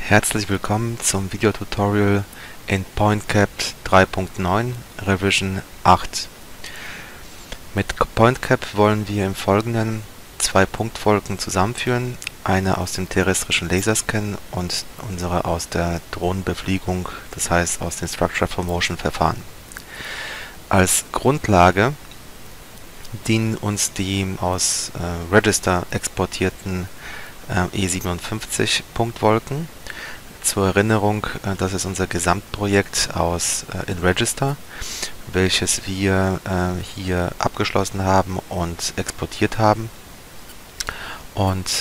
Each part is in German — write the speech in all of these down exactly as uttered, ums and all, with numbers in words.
Herzlich willkommen zum Videotutorial in PointCap drei Punkt neun Revision acht. Mit PointCap wollen wir im Folgenden zwei Punktwolken zusammenführen, eine aus dem terrestrischen Laserscan und unsere aus der Drohnenbefliegung, das heißt aus dem Structure for Motion Verfahren. Als Grundlage dienen uns die aus äh, Register exportierten äh, E siebenundfünfzig Punktwolken. Zur Erinnerung, äh, das ist unser Gesamtprojekt aus äh, in Register, welches wir äh, hier abgeschlossen haben und exportiert haben. Und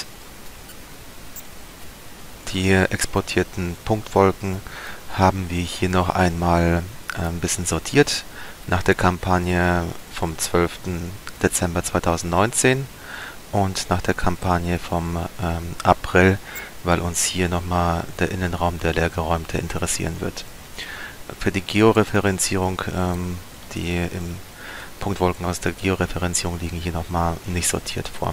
die exportierten Punktwolken haben wir hier noch einmal äh, ein bisschen sortiert nach der Kampagne vom zwölften Dezember zweitausendneunzehn und nach der Kampagne vom ähm, April, weil uns hier nochmal der Innenraum, der leergeräumte, interessieren wird. Für die Georeferenzierung, ähm, die im Punktwolken aus der Georeferenzierung liegen, hier nochmal nicht sortiert vor.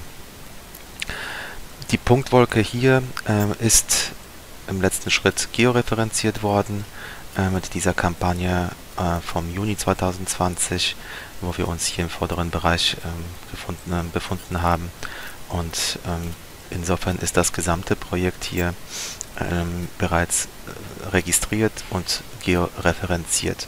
Die Punktwolke hier äh, ist im letzten Schritt georeferenziert worden äh, mit dieser Kampagne äh, vom Juni zweitausendzwanzig, wo wir uns hier im vorderen Bereich ähm, gefunden, äh, befunden haben. Und ähm, insofern ist das gesamte Projekt hier ähm, bereits äh, registriert und georeferenziert.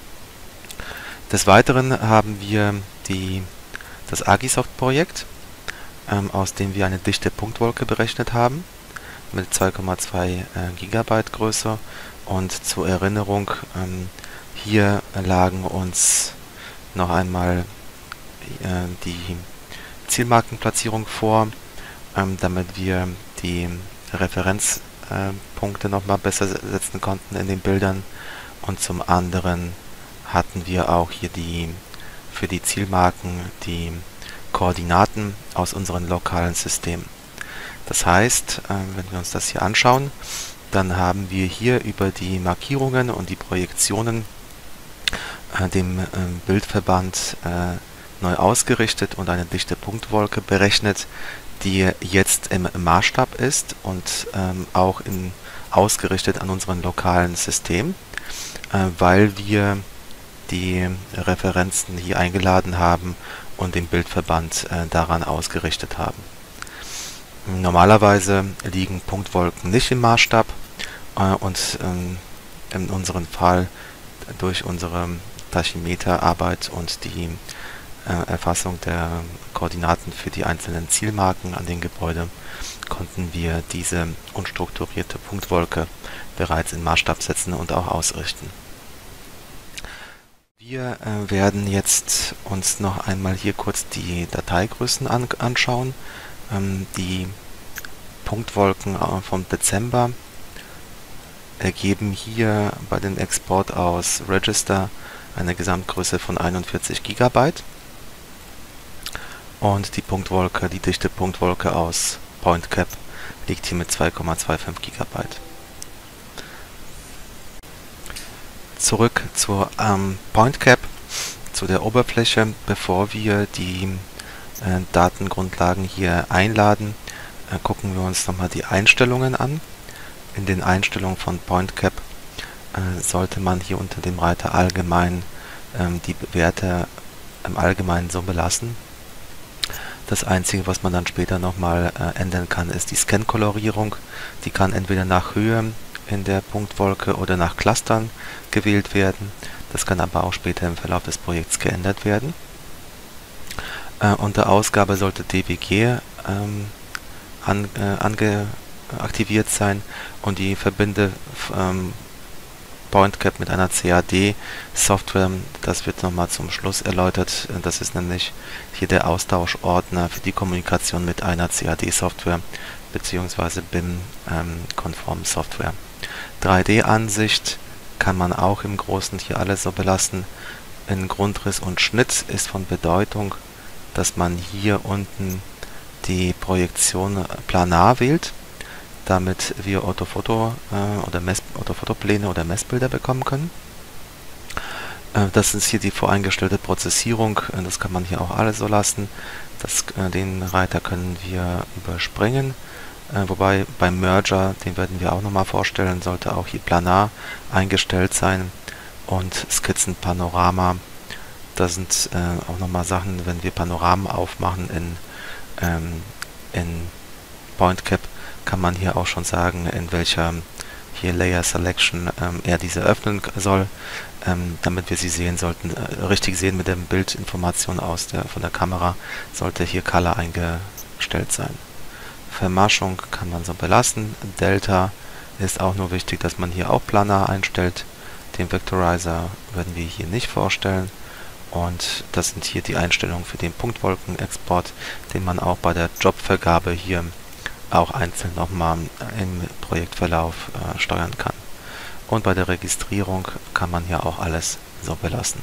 Des Weiteren haben wir die, das Agisoft-Projekt, ähm, aus dem wir eine dichte Punktwolke berechnet haben, mit zwei Komma zwei äh, Gigabyte Größe. Und zur Erinnerung, ähm, hier lagen uns noch einmal äh, die Zielmarkenplatzierung vor, ähm, damit wir die Referenzpunkte äh, noch mal besser setzen konnten in den Bildern. Und zum anderen hatten wir auch hier die für die Zielmarken die Koordinaten aus unserem lokalen System. Das heißt, äh, wenn wir uns das hier anschauen, dann haben wir hier über die Markierungen und die Projektionen äh, dem äh, Bildverband äh, neu ausgerichtet und eine dichte Punktwolke berechnet, die jetzt im Maßstab ist und ähm, auch in, ausgerichtet an unserem lokalen System, äh, weil wir die Referenzen hier eingeladen haben und den Bildverband äh, daran ausgerichtet haben. Normalerweise liegen Punktwolken nicht im Maßstab äh, und ähm, in unserem Fall durch unsere Tachymeterarbeit und die äh, Erfassung der Koordinaten für die einzelnen Zielmarken an den Gebäuden konnten wir diese unstrukturierte Punktwolke bereits in Maßstab setzen und auch ausrichten. Wir äh, werden jetzt uns noch einmal hier kurz die Dateigrößen an, anschauen. Ähm, die Punktwolken äh, vom Dezember ergeben hier bei dem Export aus Register eine Gesamtgröße von einundvierzig Gigabyte. Und die Punktwolke, die dichte Punktwolke aus PointCap liegt hier mit zwei Komma fünfundzwanzig Gigabyte. Zurück zur ähm, PointCap, zu der Oberfläche. Bevor wir die äh, Datengrundlagen hier einladen, äh, gucken wir uns nochmal die Einstellungen an. In den Einstellungen von PointCap äh, sollte man hier unter dem Reiter Allgemein ähm, die Werte im Allgemeinen so belassen. Das Einzige, was man dann später nochmal äh, ändern kann, ist die Scan-Kolorierung. Die kann entweder nach Höhe in der Punktwolke oder nach Clustern gewählt werden. Das kann aber auch später im Verlauf des Projekts geändert werden. Äh, unter Ausgabe sollte D W G ähm, an, äh, angeaktiviert sein und die verbinde ähm, PointCap mit einer C A D-Software, das wird nochmal zum Schluss erläutert. Das ist nämlich hier der Austauschordner für die Kommunikation mit einer C A D-Software bzw. B I M-konformen Software. drei D-Ansicht kann man auch im Großen hier alles so belassen. In Grundriss und Schnitt ist von Bedeutung, dass man hier unten die Projektion planar wählt, damit wir Orthofoto äh, oder Mess Orthofotopläne oder Messbilder bekommen können. Äh, das ist hier die voreingestellte Prozessierung, äh, das kann man hier auch alles so lassen. Das, äh, den Reiter können wir überspringen Äh, wobei beim Merger, den werden wir auch nochmal vorstellen, sollte auch hier Planar eingestellt sein und Skizzenpanorama. Das sind äh, auch nochmal Sachen, wenn wir Panoramen aufmachen in, ähm, in PointCap, kann man hier auch schon sagen, in welcher hier Layer Selection ähm, er diese öffnen soll, ähm, damit wir sie sehen sollten, äh, richtig sehen mit der Bildinformation aus der, von der Kamera, sollte hier Color eingestellt sein. Vermaschung kann man so belassen. Delta ist auch nur wichtig, dass man hier auch Planar einstellt. Den Vectorizer werden wir hier nicht vorstellen. Und das sind hier die Einstellungen für den Punktwolkenexport, den man auch bei der Jobvergabe hier auch einzeln nochmal im Projektverlauf äh, steuern kann. Und bei der Registrierung kann man hier auch alles so belassen.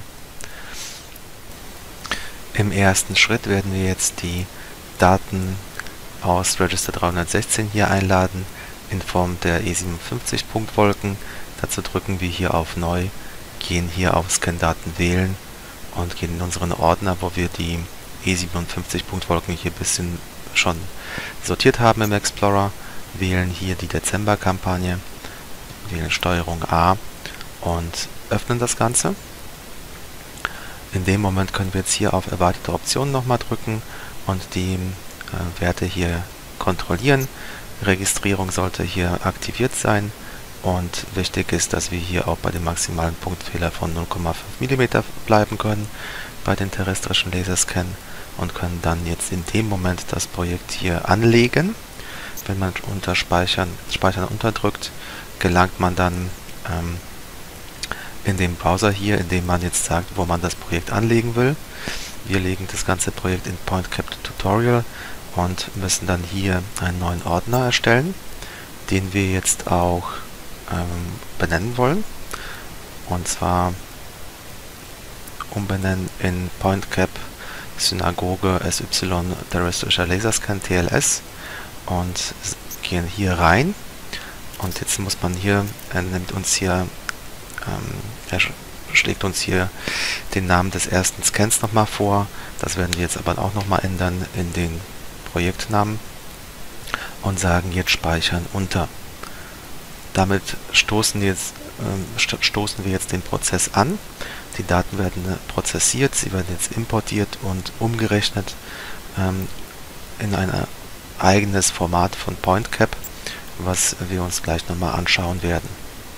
Im ersten Schritt werden wir jetzt die Daten aus Register dreihundertsechzehn hier einladen in Form der E siebenundfünfzig Punktwolken. Dazu drücken wir hier auf Neu, gehen hier auf Scan-Daten wählen und gehen in unseren Ordner, wo wir die E siebenundfünfzig Punktwolken hier ein bisschen schon sortiert haben im Explorer, wählen hier die Dezember-Kampagne, wählen Steuerung A und öffnen das Ganze. In dem Moment können wir jetzt hier auf Erweiterte Optionen nochmal drücken und die äh, Werte hier kontrollieren. Registrierung sollte hier aktiviert sein und wichtig ist, dass wir hier auch bei dem maximalen Punktfehler von null Komma fünf Millimeter bleiben können bei den terrestrischen Laserscan und können dann jetzt in dem Moment das Projekt hier anlegen. Wenn man unter Speichern, Speichern unterdrückt, gelangt man dann ähm, in den Browser hier, indem man jetzt sagt, wo man das Projekt anlegen will. Wir legen das ganze Projekt in PointCap Tutorial und müssen dann hier einen neuen Ordner erstellen, den wir jetzt auch ähm, benennen wollen. Und zwar umbenennen in PointCap Synagoge S Y Terrestrial Laserscan T L S und gehen hier rein. Und jetzt muss man hier, er nimmt uns hier, ähm, er schlägt uns hier den Namen des ersten Scans nochmal vor. Das werden wir jetzt aber auch nochmal ändern in den Projektnamen und sagen jetzt Speichern unter. Damit stoßen, jetzt, äh, sto stoßen wir jetzt den Prozess an. Die Daten werden prozessiert, sie werden jetzt importiert und umgerechnet ähm, in ein eigenes Format von PointCap, was wir uns gleich nochmal anschauen werden.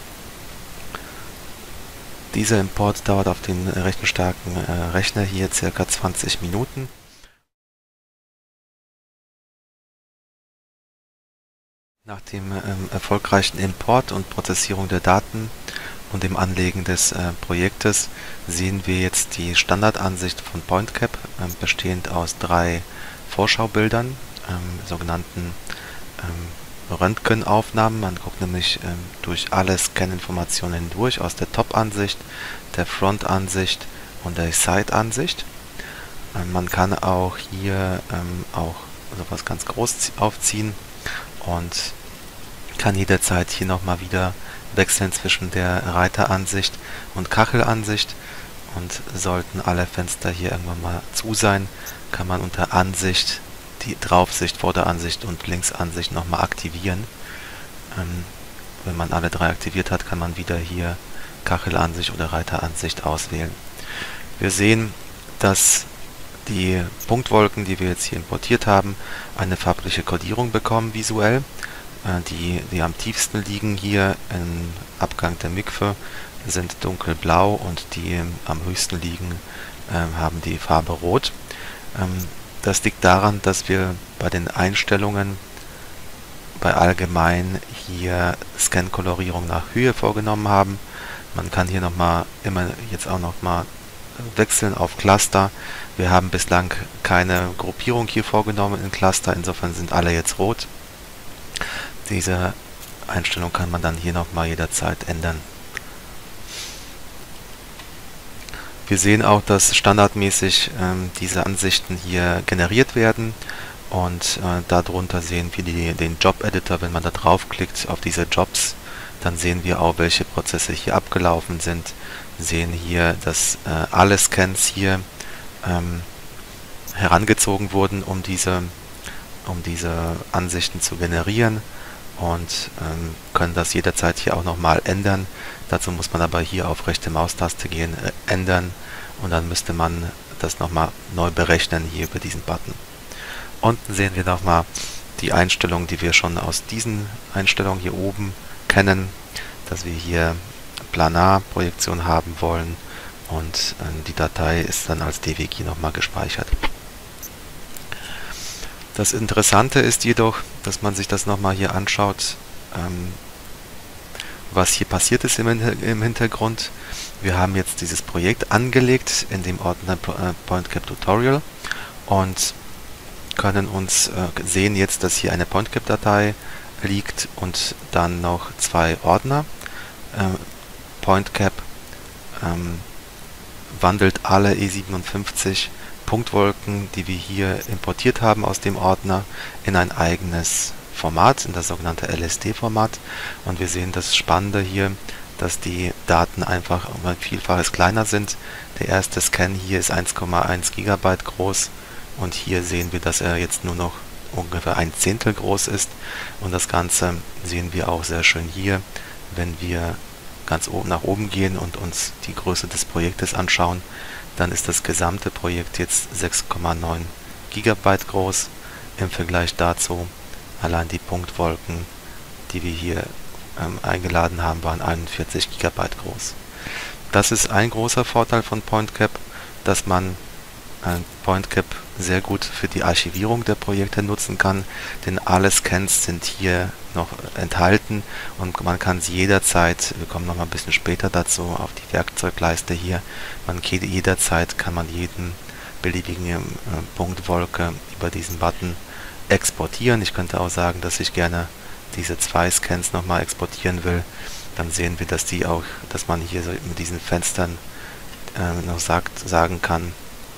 Dieser Import dauert auf den rechenstarken äh, Rechner hier circa zwanzig Minuten. Nach dem ähm, erfolgreichen Import und Prozessierung der Daten und dem Anlegen des äh, Projektes sehen wir jetzt die Standardansicht von PointCap, äh, bestehend aus drei Vorschaubildern, ähm, sogenannten ähm, Röntgenaufnahmen. Man guckt nämlich ähm, durch alle Scan-Informationen hindurch, aus der Top-Ansicht, der Front-Ansicht und der Side-Ansicht. Ähm, man kann auch hier ähm, auch sowas ganz groß aufziehen und kann jederzeit hier nochmal wieder wechseln zwischen der Reiteransicht und Kachelansicht. Und sollten alle Fenster hier irgendwann mal zu sein, kann man unter Ansicht die Draufsicht, Vorderansicht und Linksansicht nochmal aktivieren. Ähm, wenn man alle drei aktiviert hat, kann man wieder hier Kachelansicht oder Reiteransicht auswählen. Wir sehen, dass die Punktwolken, die wir jetzt hier importiert haben, eine farbliche Kodierung bekommen visuell. Äh, die, die am tiefsten liegen hier im Abgang der Mikve sind dunkelblau und die am höchsten liegen äh, haben die Farbe rot. Ähm, das liegt daran, dass wir bei den Einstellungen bei allgemein hier Scan-Kolorierung nach Höhe vorgenommen haben. Man kann hier nochmal immer jetzt auch nochmal wechseln auf Cluster. Wir haben bislang keine Gruppierung hier vorgenommen in Cluster, insofern sind alle jetzt rot. Diese Einstellung kann man dann hier nochmal jederzeit ändern. Wir sehen auch, dass standardmäßig ähm, diese Ansichten hier generiert werden und äh, darunter sehen wir die, den Job-Editor. Wenn man da draufklickt auf diese Jobs, dann sehen wir auch, welche Prozesse hier abgelaufen sind. Sehen hier, dass äh, alle Scans hier ähm, herangezogen wurden, um diese um diese Ansichten zu generieren und ähm, können das jederzeit hier auch nochmal ändern. Dazu muss man aber hier auf rechte Maustaste gehen, äh, ändern, und dann müsste man das nochmal neu berechnen hier über diesen Button. Unten sehen wir nochmal die Einstellungen, die wir schon aus diesen Einstellungen hier oben kennen, dass wir hier Planar-Projektion haben wollen, und äh, die Datei ist dann als D W G nochmal gespeichert. Das Interessante ist jedoch, dass man sich das nochmal hier anschaut, ähm, was hier passiert ist im, im Hintergrund. Wir haben jetzt dieses Projekt angelegt in dem Ordner äh, PointCap Tutorial und können uns äh, sehen jetzt, dass hier eine PointCap-Datei liegt und dann noch zwei Ordner. Äh, PointCap ähm, wandelt alle E siebenundfünfzig Punktwolken, die wir hier importiert haben aus dem Ordner, in ein eigenes Format, in das sogenannte L S D-Format. Und wir sehen das Spannende hier, dass die Daten einfach um ein Vielfaches kleiner sind. Der erste Scan hier ist eins Komma eins Gigabyte groß. Und hier sehen wir, dass er jetzt nur noch ungefähr ein Zehntel groß ist. Und das Ganze sehen wir auch sehr schön hier, wenn wir ganz oben nach oben gehen und uns die Größe des Projektes anschauen. Dann ist das gesamte Projekt jetzt sechs Komma neun Gigabyte groß. Im Vergleich dazu allein die Punktwolken, die wir hier ähm, eingeladen haben, waren einundvierzig Gigabyte groß. Das ist ein großer Vorteil von PointCap, dass man PointCap sehr gut für die Archivierung der Projekte nutzen kann, denn alle Scans sind hier noch enthalten und man kann sie jederzeit, wir kommen noch mal ein bisschen später dazu, auf die Werkzeugleiste hier, man jederzeit kann man jeden beliebigen äh, Punktwolke über diesen Button exportieren. Ich könnte auch sagen, dass ich gerne diese zwei Scans nochmal exportieren will. Dann sehen wir, dass die auch, dass man hier so mit diesen Fenstern äh, noch sagt, sagen kann,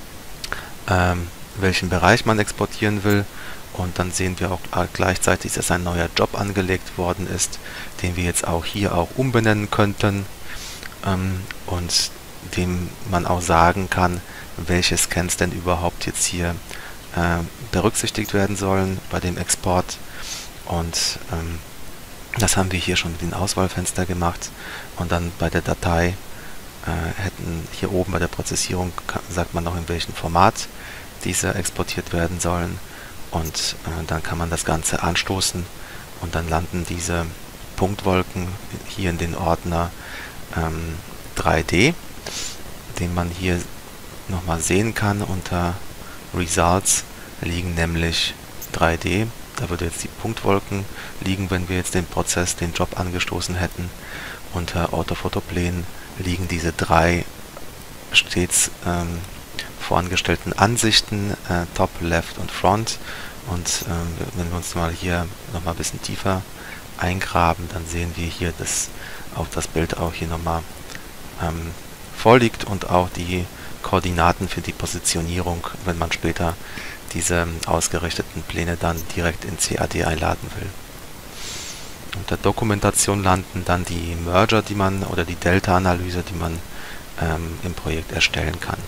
ähm, welchen Bereich man exportieren will, und dann sehen wir auch gleichzeitig, dass ein neuer Job angelegt worden ist, den wir jetzt auch hier auch umbenennen könnten, ähm, und dem man auch sagen kann, welche Scans denn überhaupt jetzt hier äh, berücksichtigt werden sollen bei dem Export. Und ähm, das haben wir hier schon mit den Auswahlfenster gemacht, und dann bei der Datei äh, hätten hier oben bei der Prozessierung, sagt man noch, in welchem Format diese exportiert werden sollen, und äh, dann kann man das Ganze anstoßen und dann landen diese Punktwolken hier in den Ordner ähm, drei D, den man hier nochmal sehen kann. Unter Results liegen nämlich drei D. Da würde jetzt die Punktwolken liegen, wenn wir jetzt den Prozess, den Job angestoßen hätten. Unter Orthophotoplan liegen diese drei stets ähm, vorangestellten Ansichten, äh, Top, Left und Front. Und ähm, wenn wir uns mal hier nochmal ein bisschen tiefer eingraben, dann sehen wir hier, dass auch das Bild auch hier nochmal ähm, vorliegt und auch die Koordinaten für die Positionierung, wenn man später diese ausgerichteten Pläne dann direkt in C A D einladen will. Unter Dokumentation landen dann die Merger, die man, oder die Delta-Analyse, die man ähm, im Projekt erstellen kann.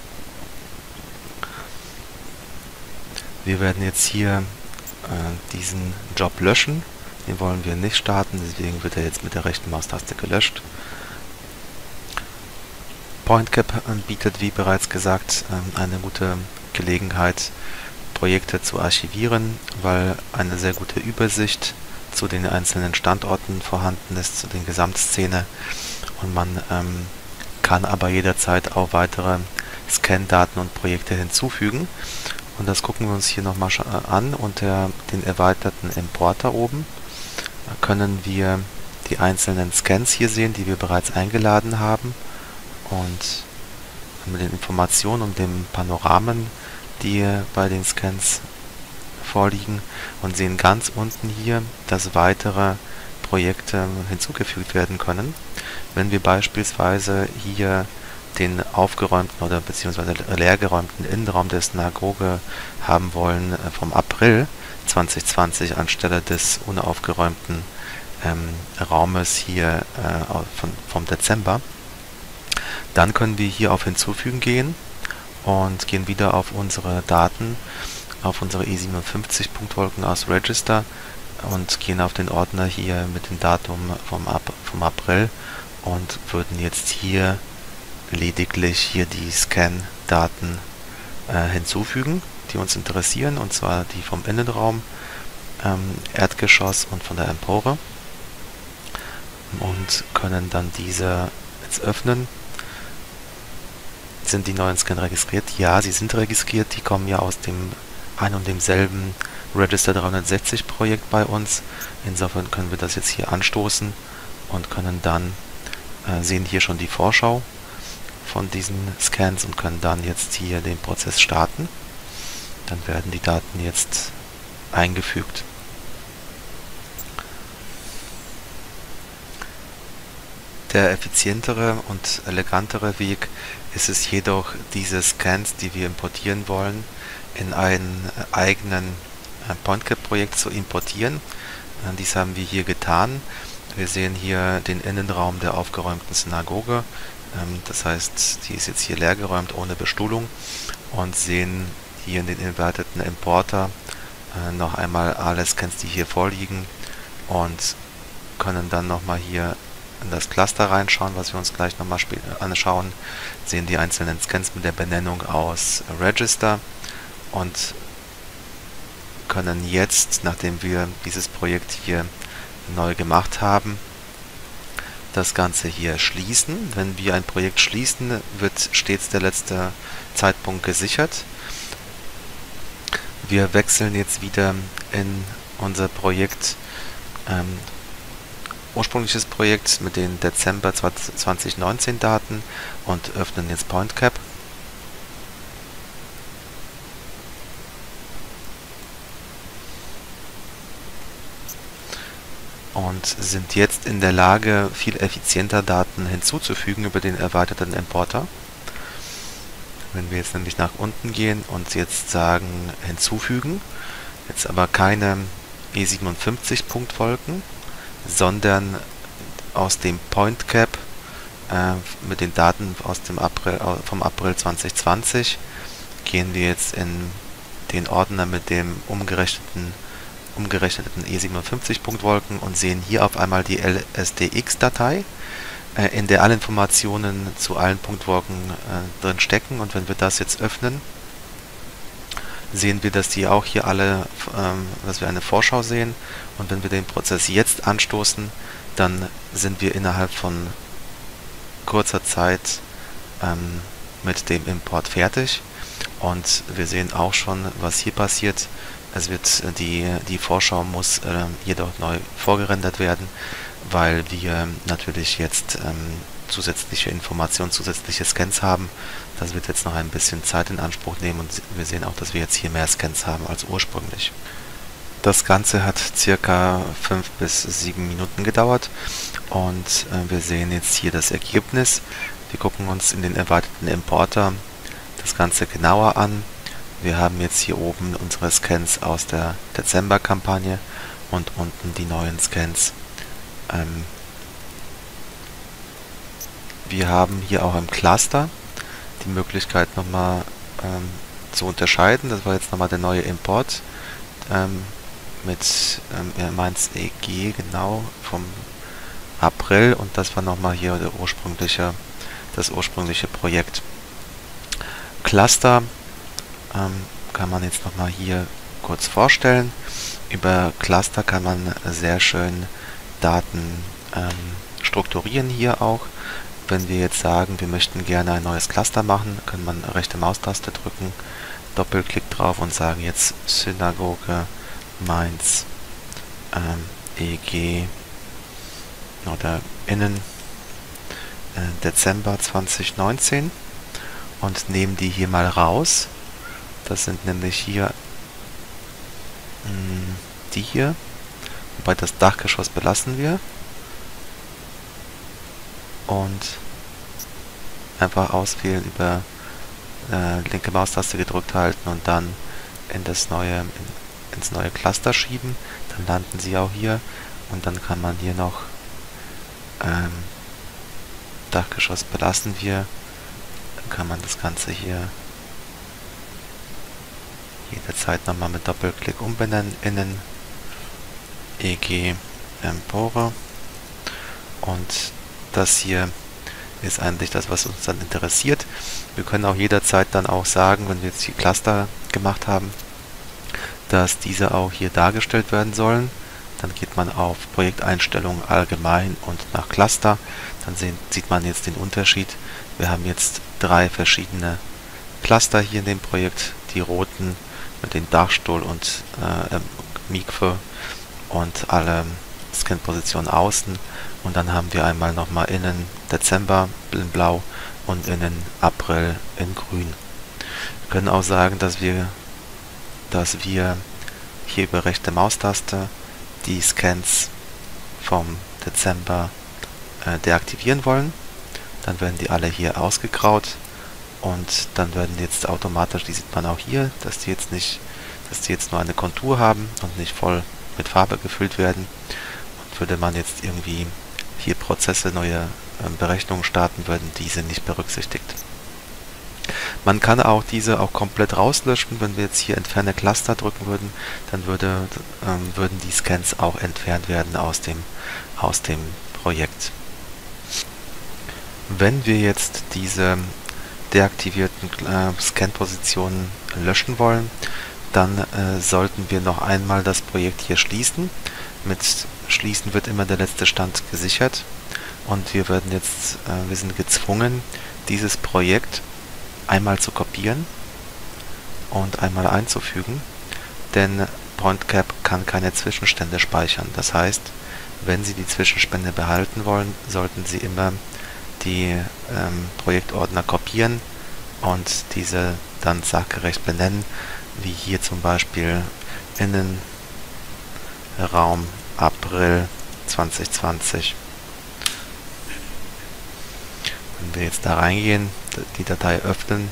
Wir werden jetzt hier äh, diesen Job löschen. Den wollen wir nicht starten, deswegen wird er jetzt mit der rechten Maustaste gelöscht. PointCap bietet, wie bereits gesagt, eine gute Gelegenheit, Projekte zu archivieren, weil eine sehr gute Übersicht zu den einzelnen Standorten vorhanden ist, zu den Gesamtszene, und man ähm, kann aber jederzeit auch weitere Scan-Daten und Projekte hinzufügen. Und das gucken wir uns hier nochmal an. Unter den erweiterten Importer oben da können wir die einzelnen Scans hier sehen, die wir bereits eingeladen haben, und mit den Informationen und den Panoramen, die bei den Scans vorliegen, und sehen ganz unten hier, dass weitere Projekte hinzugefügt werden können. Wenn wir beispielsweise hier den aufgeräumten oder beziehungsweise leergeräumten Innenraum der Synagoge haben wollen äh, vom April zwanzig zwanzig anstelle des unaufgeräumten ähm, Raumes hier äh, von, vom Dezember, dann können wir hier auf Hinzufügen gehen und gehen wieder auf unsere Daten auf unsere E siebenundfünfzig Punktwolken aus Register und gehen auf den Ordner hier mit dem Datum vom, Ap vom April und würden jetzt hier lediglich hier die Scan-Daten äh, hinzufügen, die uns interessieren, und zwar die vom Innenraum, ähm, Erdgeschoss und von der Empore, und können dann diese jetzt öffnen. Sind die neuen Scan registriert? Ja, sie sind registriert. Die kommen ja aus dem ein und demselben Register dreihundertsechzig Projekt bei uns. Insofern können wir das jetzt hier anstoßen und können dann äh, sehen hier schon die Vorschau von diesen Scans und können dann jetzt hier den Prozess starten. Dann werden die Daten jetzt eingefügt. Der effizientere und elegantere Weg ist es jedoch, diese Scans, die wir importieren wollen, in einen eigenen PointCap-Projekt zu importieren. Dies haben wir hier getan. Wir sehen hier den Innenraum der aufgeräumten Synagoge. Das heißt, die ist jetzt hier leergeräumt ohne Bestuhlung, und sehen hier in den inverteten Importer noch einmal alle Scans, die hier vorliegen, und können dann nochmal hier in das Cluster reinschauen, was wir uns gleich nochmal anschauen. Sehen die einzelnen Scans mit der Benennung aus Register und können jetzt, nachdem wir dieses Projekt hier neu gemacht haben, das Ganze hier schließen. Wenn wir ein Projekt schließen, wird stets der letzte Zeitpunkt gesichert. Wir wechseln jetzt wieder in unser Projekt, ähm, ursprüngliches Projekt mit den Dezember zweitausendneunzehn Daten, und öffnen jetzt PointCap. Und sind jetzt in der Lage, viel effizienter Daten hinzuzufügen über den erweiterten Importer. Wenn wir jetzt nämlich nach unten gehen und jetzt sagen hinzufügen, jetzt aber keine E siebenundfünfzig Punktwolken, sondern aus dem PointCap äh, mit den Daten aus dem April, vom April zweitausendzwanzig, gehen wir jetzt in den Ordner mit dem umgerechneten umgerechneten E siebenundfünfzig Punktwolken und sehen hier auf einmal die L S D X-Datei, äh, in der alle Informationen zu allen Punktwolken äh, drin stecken. Und wenn wir das jetzt öffnen, sehen wir, dass die auch hier alle, ähm, dass wir eine Vorschau sehen. Und wenn wir den Prozess jetzt anstoßen, dann sind wir innerhalb von kurzer Zeit ähm, mit dem Import fertig. Und wir sehen auch schon, was hier passiert. Es wird die, die Vorschau muss äh, jedoch neu vorgerendert werden, weil wir natürlich jetzt ähm, zusätzliche Informationen, zusätzliche Scans haben. Das wird jetzt noch ein bisschen Zeit in Anspruch nehmen, und wir sehen auch, dass wir jetzt hier mehr Scans haben als ursprünglich. Das Ganze hat circa fünf bis sieben Minuten gedauert, und äh, wir sehen jetzt hier das Ergebnis. Wir gucken uns in den erweiterten Importer das Ganze genauer an. Wir haben jetzt hier oben unsere Scans aus der Dezember-Kampagne und unten die neuen Scans. Ähm, wir haben hier auch im Cluster die Möglichkeit nochmal ähm, zu unterscheiden. Das war jetzt nochmal der neue Import ähm, mit ähm, er meint E G genau vom April, und das war nochmal hier der ursprüngliche, das ursprüngliche Projekt. Cluster ähm, kann man jetzt nochmal hier kurz vorstellen. Über Cluster kann man sehr schön Daten ähm, strukturieren hier auch. Wenn wir jetzt sagen, wir möchten gerne ein neues Cluster machen, kann man rechte Maustaste drücken, Doppelklick drauf und sagen jetzt Synagoge Mainz ähm, E G oder Innen äh, Dezember zweitausendneunzehn und nehmen die hier mal raus. Das sind nämlich hier mh, die hier, wobei das Dachgeschoss belassen wir, und einfach auswählen, über äh, linke Maustaste gedrückt halten und dann in das neue in, ins neue Cluster schieben. Dann landen sie auch hier, und dann kann man hier noch ähm, Dachgeschoss belassen wir, dann kann man das Ganze hier jederzeit nochmal mit Doppelklick umbenennen, innen E G Empore. Und das hier ist eigentlich das, was uns dann interessiert. Wir können auch jederzeit dann auch sagen, wenn wir jetzt hier Cluster gemacht haben, dass diese auch hier dargestellt werden sollen. Dann geht man auf Projekteinstellungen allgemein und nach Cluster. Dann sehen, sieht man jetzt den Unterschied. Wir haben jetzt drei verschiedene Cluster hier in dem Projekt. Die roten mit den Dachstuhl und äh, Mikve und alle Scan-Positionen außen. Und dann haben wir einmal nochmal innen Dezember in blau und innen April in grün. Wir können auch sagen, dass wir, dass wir hier über rechte Maustaste die Scans vom Dezember äh, deaktivieren wollen. Dann werden die alle hier ausgegraut und dann werden jetzt automatisch, die sieht man auch hier, dass die jetzt nicht, dass die jetzt nur eine Kontur haben und nicht voll mit Farbe gefüllt werden. Und würde man jetzt irgendwie hier Prozesse, neue äh, Berechnungen starten, würden diese nicht berücksichtigt. Man kann auch diese auch komplett rauslöschen. Wenn wir jetzt hier Entferne Cluster drücken würden, dann würde, ähm, würden die Scans auch entfernt werden aus dem, aus dem Projekt. Wenn wir jetzt diese deaktivierten äh, Scan-Positionen löschen wollen, dann äh, sollten wir noch einmal das Projekt hier schließen. Mit Schließen wird immer der letzte Stand gesichert und wir werden jetzt, äh, wir sind gezwungen, dieses Projekt einmal zu kopieren und einmal einzufügen, denn PointCap kann keine Zwischenstände speichern. Das heißt, wenn Sie die Zwischenstände behalten wollen, sollten Sie immer die ähm, Projektordner kopieren und diese dann sachgerecht benennen, wie hier zum Beispiel Innenraum April zwanzig zwanzig. Wenn wir jetzt da reingehen, die Datei öffnen,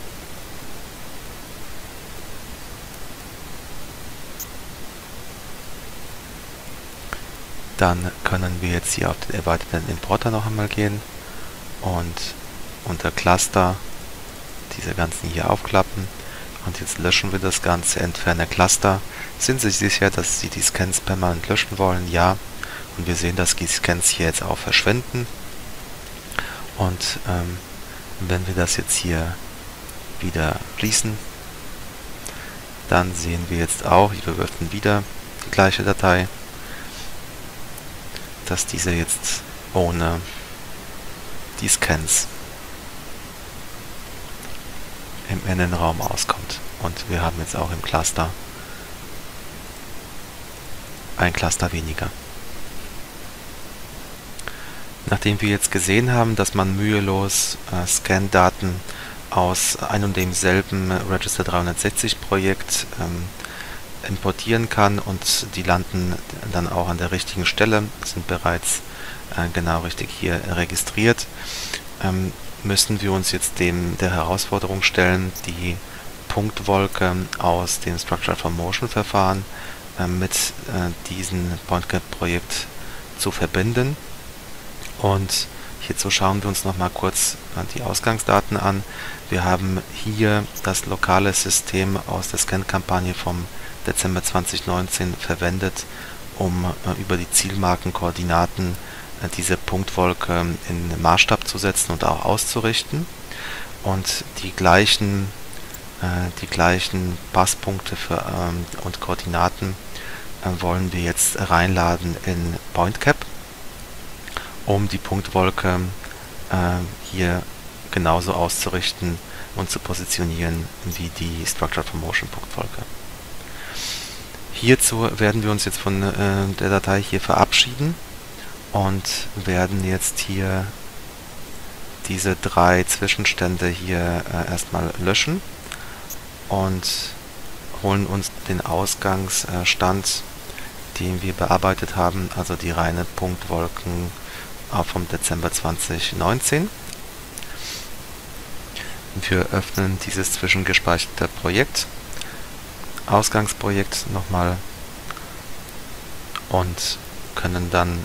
dann können wir jetzt hier auf den erweiterten Importer noch einmal gehen und unter Cluster diese ganzen hier aufklappen und jetzt löschen wir das Ganze, entferne Cluster. Sind Sie sicher, dass Sie die Scans permanent löschen wollen? Ja. Und wir sehen, dass die Scans hier jetzt auch verschwinden. Und ähm, wenn wir das jetzt hier wieder schließen, dann sehen wir jetzt auch, wir öffnen wieder die gleiche Datei, dass diese jetzt ohne die Scans im Innenraum auskommt. Und wir haben jetzt auch im Cluster ein Cluster weniger. Nachdem wir jetzt gesehen haben, dass man mühelos äh, Scan-Daten aus ein und demselben Register dreihundertsechzig Projekt ähm, importieren kann und die landen dann auch an der richtigen Stelle, sind bereits äh, genau richtig hier registriert, ähm, müssen wir uns jetzt dem der Herausforderung stellen, die Punktwolke aus dem Structured from Motion Verfahren äh, mit äh, diesem PointCap-Projekt zu verbinden. Und hierzu schauen wir uns noch mal kurz die Ausgangsdaten an. Wir haben hier das lokale System aus der Scan-Kampagne vom Dezember zweitausendneunzehn verwendet, um äh, über die Zielmarkenkoordinaten äh, diese Punktwolke in Maßstab zu setzen und auch auszurichten. Und die gleichen, äh, die gleichen Passpunkte für, ähm, und Koordinaten äh, wollen wir jetzt reinladen in PointCap, um die Punktwolke äh, hier genauso auszurichten und zu positionieren wie die Structured from Motion Punktwolke. Hierzu werden wir uns jetzt von äh, der Datei hier verabschieden und werden jetzt hier diese drei Zwischenstände hier äh, erstmal löschen und holen uns den Ausgangsstand, den wir bearbeitet haben, also die reine Punktwolken vom Dezember zweitausendneunzehn. Wir öffnen dieses zwischengespeicherte Projekt, Ausgangsprojekt nochmal, und können dann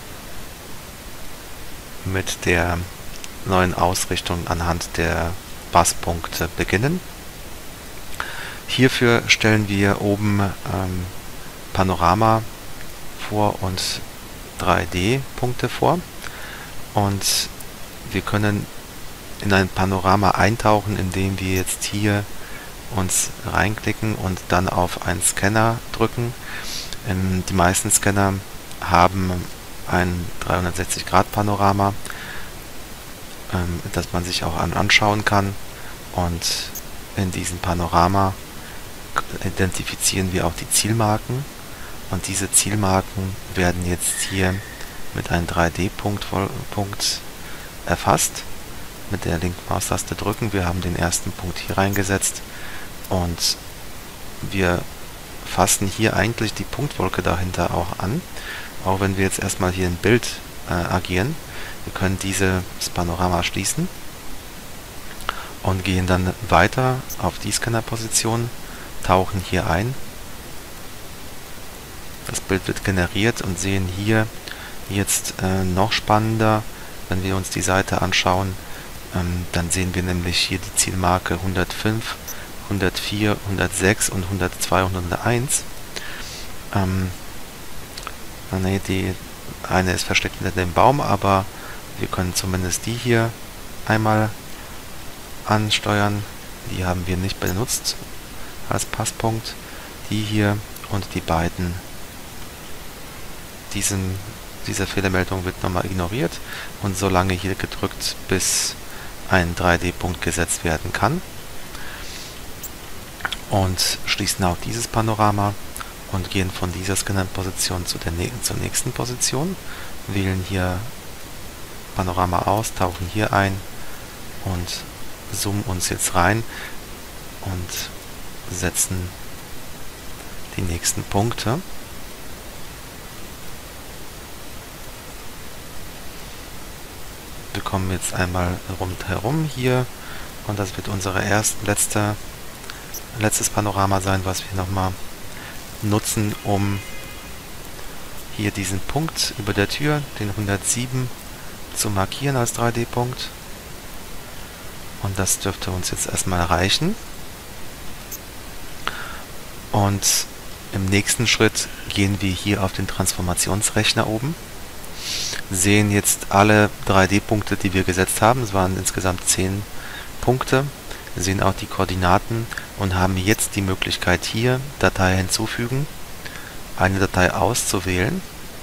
mit der neuen Ausrichtung anhand der Passpunkte beginnen. Hierfür stellen wir oben ähm, Panorama vor und drei D-Punkte vor, und wir können in ein Panorama eintauchen, indem wir jetzt hier uns reinklicken und dann auf einen Scanner drücken. Ähm, die meisten Scanner haben ein dreihundertsechzig Grad Panorama, ähm, das man sich auch an anschauen kann, und in diesem Panorama identifizieren wir auch die Zielmarken, und diese Zielmarken werden jetzt hier mit einem drei D-Punkt Punkt erfasst. Mit der linken Maustaste drücken. Wir haben den ersten Punkt hier reingesetzt, und wir fassen hier eigentlich die Punktwolke dahinter auch an, auch wenn wir jetzt erstmal hier im Bild äh, agieren. Wir können dieses Panorama schließen und gehen dann weiter auf die Scannerposition, tauchen hier ein. Das Bild wird generiert und sehen hier jetzt äh, noch spannender, wenn wir uns die Seite anschauen, ähm, dann sehen wir nämlich hier die Zielmarke hundertfünf, hundertvier, hundertsechs und hundertzwei und hunderteins. Ähm, ne, die eine ist versteckt hinter dem Baum, aber wir können zumindest die hier einmal ansteuern. Die haben wir nicht benutzt als Passpunkt. Die hier und die beiden. Diesen, diese Fehlermeldung wird nochmal ignoriert und so lange hier gedrückt, bis ein drei D-Punkt gesetzt werden kann. Und schließen auch dieses Panorama und gehen von dieser Scanner-Position zu der zur nächsten Position. Wählen hier Panorama aus, tauchen hier ein und zoomen uns jetzt rein und setzen die nächsten Punkte. Wir kommen jetzt einmal rundherum hier, und das wird unser erst, letzte, letztes Panorama sein, was wir nochmal nutzen, um hier diesen Punkt über der Tür, den hundertsieben, zu markieren als drei D-Punkt. Und das dürfte uns jetzt erstmal reichen. Und im nächsten Schritt gehen wir hier auf den Transformationsrechner oben, sehen jetzt alle drei D-Punkte, die wir gesetzt haben. Es waren insgesamt zehn Punkte. Wir sehen auch die Koordinaten und haben jetzt die Möglichkeit, hier Datei hinzufügen, eine Datei auszuwählen.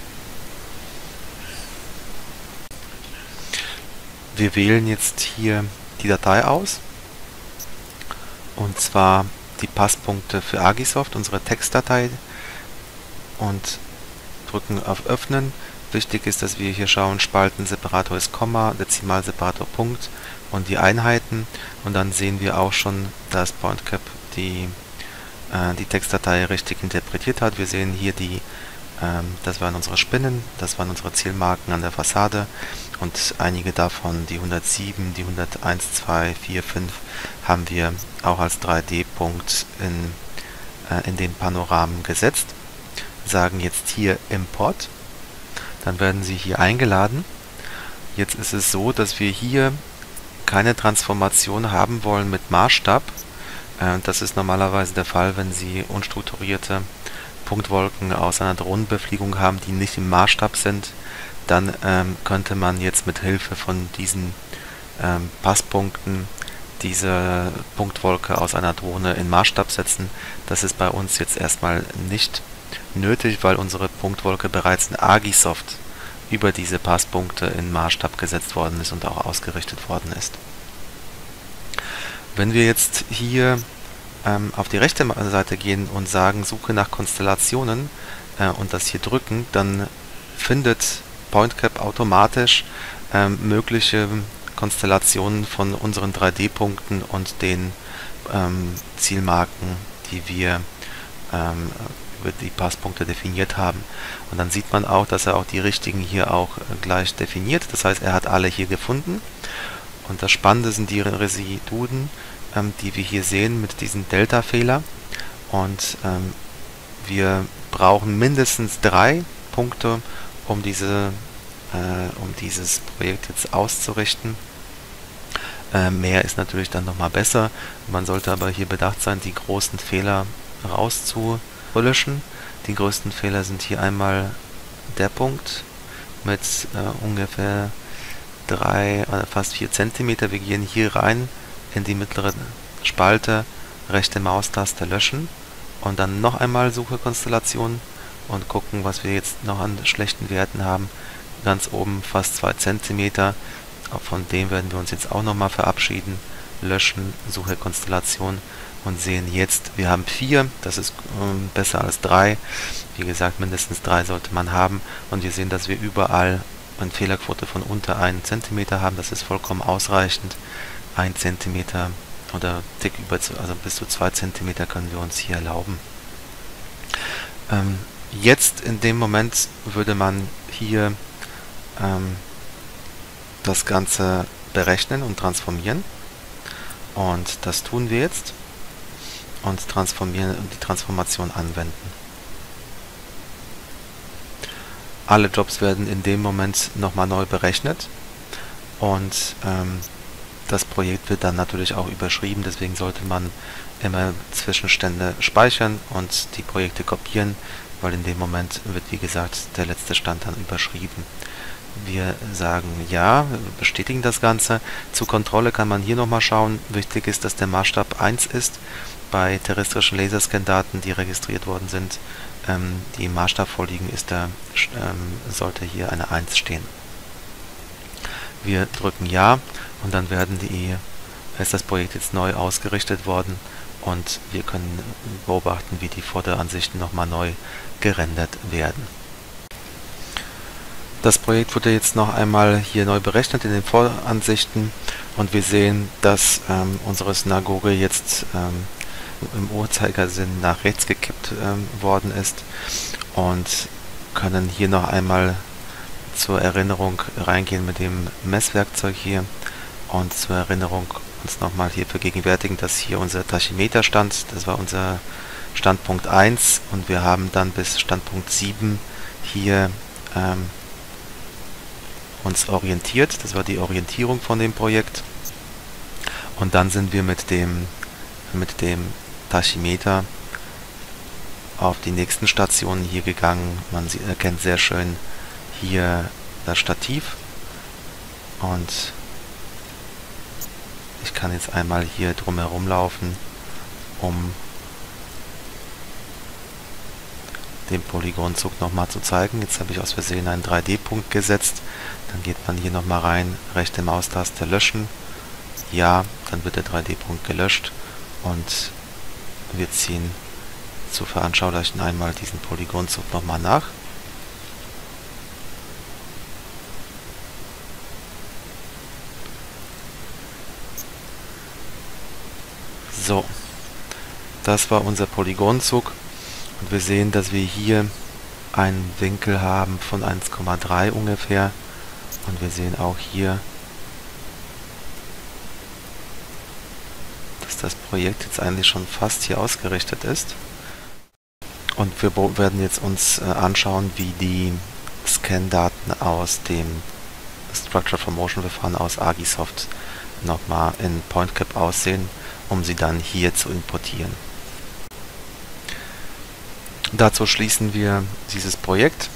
Wir wählen jetzt hier die Datei aus, und zwar die Passpunkte für Agisoft, unsere Textdatei, und drücken auf Öffnen. Wichtig ist, dass wir hier schauen, Spaltenseparator ist Komma, Dezimalseparator Punkt und die Einheiten, und dann sehen wir auch schon, dass PointCap die, äh, die Textdatei richtig interpretiert hat. Wir sehen hier die, ähm, das waren unsere Spinnen, das waren unsere Zielmarken an der Fassade, und einige davon, die hundertsieben, die hunderteins, zwei, vier, fünf, haben wir auch als drei D-Punkt in, äh, in den Panoramen gesetzt. Sagen jetzt hier Import. Dann werden sie hier eingeladen. Jetzt ist es so, dass wir hier keine Transformation haben wollen mit Maßstab. Äh, das ist normalerweise der Fall, wenn Sie unstrukturierte Punktwolken aus einer Drohnenbefliegung haben, die nicht im Maßstab sind. Dann ähm, könnte man jetzt mit Hilfe von diesen ähm, Passpunkten diese Punktwolke aus einer Drohne in Maßstab setzen. Das ist bei uns jetzt erstmal nicht nötig, weil unsere Punktwolke bereits in Agisoft über diese Passpunkte in Maßstab gesetzt worden ist und auch ausgerichtet worden ist. Wenn wir jetzt hier ähm, auf die rechte Seite gehen und sagen, Suche nach Konstellationen, äh, und das hier drücken, dann findet PointCap automatisch ähm, mögliche Konstellationen von unseren drei D-Punkten und den ähm, Zielmarken, die wir ähm, über die Passpunkte definiert haben. Und dann sieht man auch, dass er auch die richtigen hier auch äh, gleich definiert. Das heißt, er hat alle hier gefunden. Und das Spannende sind die Residuen, ähm, die wir hier sehen mit diesem Delta-Fehler. Und ähm, wir brauchen mindestens drei Punkte, um diese äh, um dieses Projekt jetzt auszurichten. Äh, mehr ist natürlich dann nochmal besser. Man sollte aber hier bedacht sein, die großen Fehler rauszulöschen. Die größten Fehler sind hier einmal der Punkt mit äh, ungefähr drei oder fast vier Zentimeter. Wir gehen hier rein in die mittlere Spalte, rechte Maustaste löschen und dann noch einmal Suche Konstellation und gucken, was wir jetzt noch an schlechten Werten haben. Ganz oben fast zwei Zentimeter. Von dem werden wir uns jetzt auch nochmal verabschieden. Löschen, Suche Konstellation und sehen jetzt, wir haben vier, das ist ähm, besser als drei. Wie gesagt, mindestens drei sollte man haben. Und wir sehen, dass wir überall eine Fehlerquote von unter einem Zentimeter haben. Das ist vollkommen ausreichend. Ein Zentimeter oder dick über, also bis zu zwei Zentimeter können wir uns hier erlauben. Ähm, jetzt in dem Moment würde man hier ähm, das Ganze berechnen und transformieren. Und das tun wir jetzt und transformieren und die Transformation anwenden. Alle Jobs werden in dem Moment nochmal neu berechnet und ähm, das Projekt wird dann natürlich auch überschrieben, deswegen sollte man immer Zwischenstände speichern und die Projekte kopieren, weil in dem Moment wird, wie gesagt, der letzte Stand dann überschrieben. Wir sagen ja, wir bestätigen das Ganze. Zur Kontrolle kann man hier nochmal schauen. Wichtig ist, dass der Maßstab eins ist. Bei terrestrischen Laserscan-Daten, die registriert worden sind, ähm, die im Maßstab vorliegen, ist da, ähm, sollte hier eine eins stehen. Wir drücken ja und dann werden die, ist das Projekt jetzt neu ausgerichtet worden und wir können beobachten, wie die Vorderansichten nochmal neu gerendert werden. Das Projekt wurde jetzt noch einmal hier neu berechnet in den Voransichten und wir sehen, dass ähm, unsere Synagoge jetzt ähm, im Uhrzeigersinn nach rechts gekippt ähm, worden ist und können hier noch einmal zur Erinnerung reingehen mit dem Messwerkzeug hier und zur Erinnerung uns nochmal hier vergegenwärtigen, dass hier unser Tachymeter stand. Das war unser Standpunkt eins und wir haben dann bis Standpunkt sieben hier ähm, uns orientiert. Das war die Orientierung von dem Projekt. Und dann sind wir mit dem, mit dem Tachymeter auf die nächsten Stationen hier gegangen. Man sieht, erkennt sehr schön hier das Stativ. Und ich kann jetzt einmal hier drumherum laufen, um den Polygonzug nochmal zu zeigen. Jetzt habe ich aus Versehen einen drei D Punkt gesetzt. Dann geht man hier nochmal rein, rechte Maustaste löschen. Ja, dann wird der drei D Punkt gelöscht und wir ziehen zur Veranschaulichung einmal diesen Polygonzug nochmal nach. So, das war unser Polygonzug. Und wir sehen, dass wir hier einen Winkel haben von eins Komma drei ungefähr. Und wir sehen auch hier, dass das Projekt jetzt eigentlich schon fast hier ausgerichtet ist. Und wir werden jetzt uns äh, anschauen, wie die Scan-Daten aus dem Structure for Motion Verfahren aus Argisoft nochmal in PointCap aussehen, um sie dann hier zu importieren. Dazu schließen wir dieses Projekt,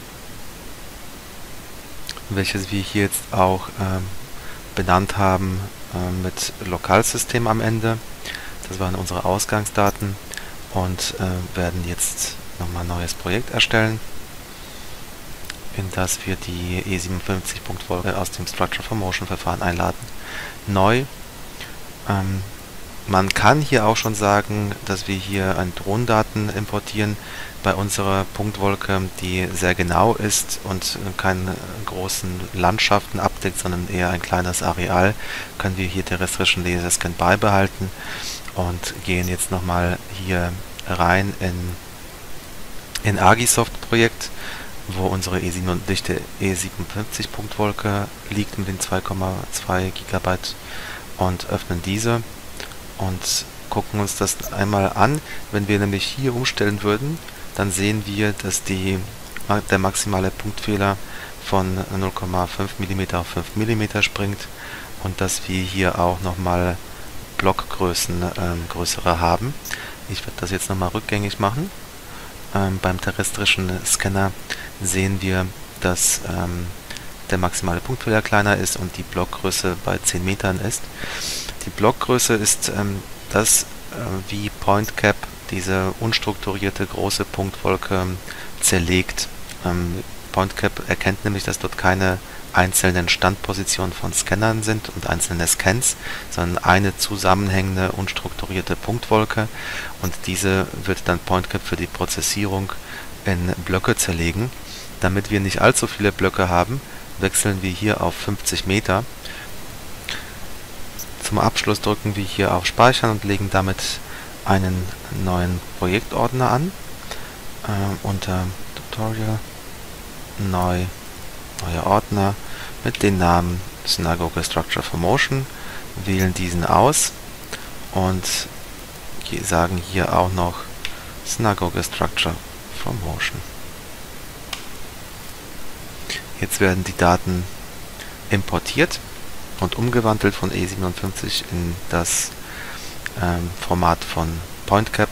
welches wir hier jetzt auch äh, benannt haben äh, mit Lokalsystem am Ende. Das waren unsere Ausgangsdaten und äh, werden jetzt nochmal ein neues Projekt erstellen, in das wir die E siebenundfünfzig Punkt Wolke aus dem Structure for Motion Verfahren einladen. Neu. Ähm, Man kann hier auch schon sagen, dass wir hier ein Drohnendaten importieren bei unserer Punktwolke, die sehr genau ist und keine großen Landschaften abdeckt, sondern eher ein kleines Areal, können wir hier terrestrischen Laserscan beibehalten und gehen jetzt nochmal hier rein in, in Argisoft-Projekt, wo unsere E siebenundfünfzig Punkt Wolke liegt mit den zwei Komma zwei Gigabyte und öffnen diese. Und gucken uns das einmal an. Wenn wir nämlich hier umstellen würden, dann sehen wir, dass die, der maximale Punktfehler von null Komma fünf Millimeter auf fünf Millimeter springt und dass wir hier auch nochmal Blockgrößen ähm, größere haben. Ich werde das jetzt nochmal rückgängig machen. Ähm, beim terrestrischen Scanner sehen wir, dass ähm, der maximale Punktfehler kleiner ist und die Blockgröße bei zehn Metern ist. Die Blockgröße ist ähm, das, äh, wie PointCap diese unstrukturierte große Punktwolke zerlegt. Ähm, PointCap erkennt nämlich, dass dort keine einzelnen Standpositionen von Scannern sind und einzelne Scans, sondern eine zusammenhängende, unstrukturierte Punktwolke, und diese wird dann PointCap für die Prozessierung in Blöcke zerlegen. Damit wir nicht allzu viele Blöcke haben, wechseln wir hier auf fünfzig Meter. Zum Abschluss drücken wir hier auf Speichern und legen damit einen neuen Projektordner an. Äh, unter Tutorial neu, neuer Ordner mit dem Namen Synagogue Structure for Motion, wählen diesen aus und sagen hier auch noch Synagogue Structure for Motion. Jetzt werden die Daten importiert und umgewandelt von E siebenundfünfzig in das ähm, Format von PointCap.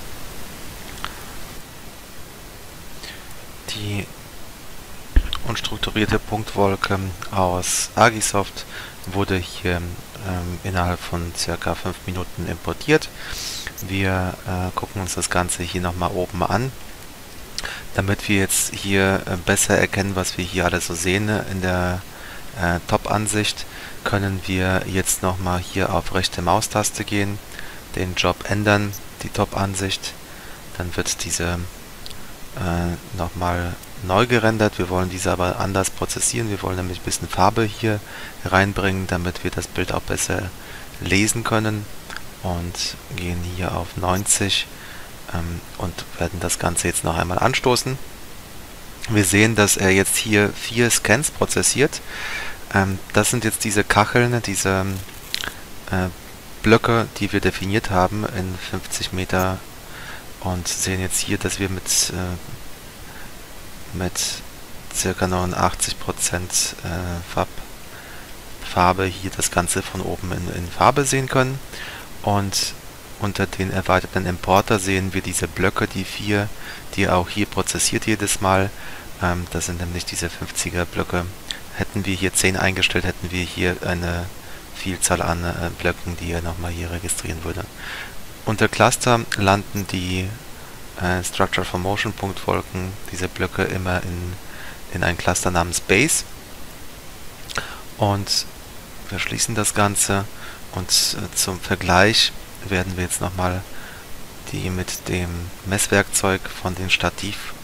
Die unstrukturierte Punktwolke aus Argisoft wurde hier ähm, innerhalb von circa fünf Minuten importiert. Wir äh, gucken uns das Ganze hier nochmal oben an, damit wir jetzt hier äh, besser erkennen, was wir hier alles so sehen. In der äh, Top-Ansicht können wir jetzt nochmal hier auf rechte Maustaste gehen, den Job ändern, die Top-Ansicht. Dann wird diese äh, nochmal neu gerendert. Wir wollen diese aber anders prozessieren. Wir wollen nämlich ein bisschen Farbe hier reinbringen, damit wir das Bild auch besser lesen können, und gehen hier auf neunzig ähm, und werden das Ganze jetzt noch einmal anstoßen. Wir sehen, dass er jetzt hier vier Scans prozessiert. Ähm, das sind jetzt diese Kacheln, diese äh, Blöcke, die wir definiert haben in fünfzig Meter, und sehen jetzt hier, dass wir mit äh, mit ca. neunundachtzig Prozent äh, Farb, Farbe hier das Ganze von oben in, in Farbe sehen können. Und unter den erweiterten Importer sehen wir diese Blöcke, die vier, die auch hier prozessiert jedes Mal. Ähm, das sind nämlich diese fünfziger Blöcke. Hätten wir hier zehn eingestellt, hätten wir hier eine Vielzahl an äh, Blöcken, die er nochmal hier registrieren würde. Unter Cluster landen die äh, Structure for Motion Punktwolken, diese Blöcke, immer in, in ein Cluster namens Base. Und wir schließen das Ganze, und äh, zum Vergleich werden wir jetzt nochmal die mit dem Messwerkzeug von den Stativ